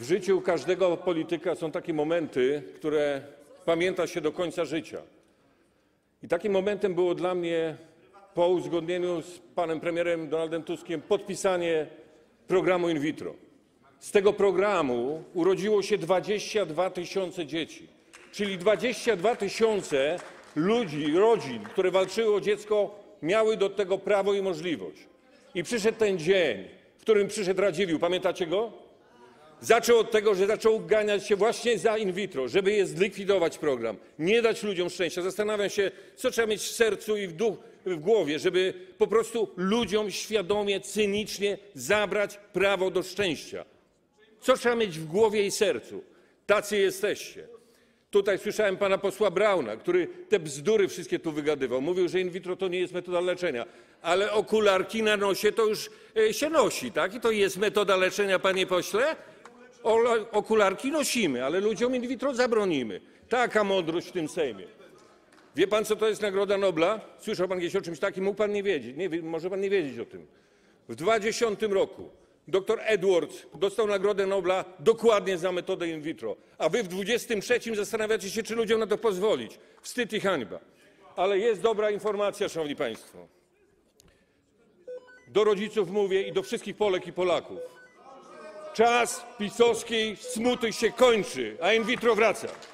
W życiu każdego polityka są takie momenty, które pamięta się do końca życia. I takim momentem było dla mnie po uzgodnieniu z panem premierem Donaldem Tuskiem podpisanie programu in vitro. Z tego programu urodziło się 22 000 dzieci, czyli 22 000 ludzi, rodzin, które walczyły o dziecko, miały do tego prawo i możliwość. I przyszedł ten dzień, w którym przyszedł Radziwiłł. Pamiętacie go? Zaczął od tego, że zaczął ganiać się właśnie za in vitro, żeby je zlikwidować program, nie dać ludziom szczęścia. Zastanawiam się, co trzeba mieć w sercu i w głowie, żeby po prostu ludziom świadomie, cynicznie zabrać prawo do szczęścia. Co trzeba mieć w głowie i sercu? Tacy jesteście. Tutaj słyszałem pana posła Brauna, który te bzdury wszystkie tu wygadywał. Mówił, że in vitro to nie jest metoda leczenia, ale okularki na nosie to już się nosi, tak? I to jest metoda leczenia, panie pośle? Okularki nosimy, ale ludziom in vitro zabronimy. Taka mądrość w tym Sejmie. Wie pan, co to jest Nagroda Nobla? Słyszał pan gdzieś o czymś takim? Mógł pan nie wiedzieć. Może pan nie wiedzieć o tym. W 2010 roku dr Edwards dostał Nagrodę Nobla dokładnie za metodę in vitro, a wy w 2023 zastanawiacie się, czy ludziom na to pozwolić. Wstyd i hańba. Ale jest dobra informacja, szanowni państwo. Do rodziców mówię i do wszystkich Polek i Polaków. Czas pisowskiej smuty się kończy, a in vitro wraca.